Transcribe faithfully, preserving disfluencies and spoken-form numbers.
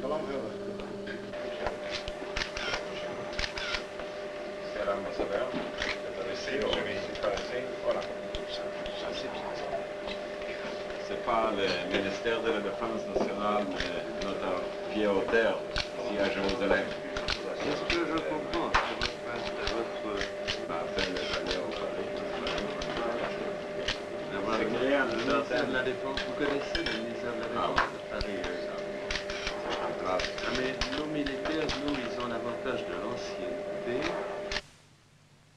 C'est l'ambassadeur. Ici, au ici, voilà. C'est pas le ministère de la Défense nationale, mais notre pied au terre, ici à Jérusalem. C'est ce que je comprends. C'est votre... On a fait les alliés au Paris. Le ministère de la Défense, vous connaissez le ministère de la Défense de Paris? Ah, mais nos militaires, nous, ils ont l'avantage de l'ancienneté.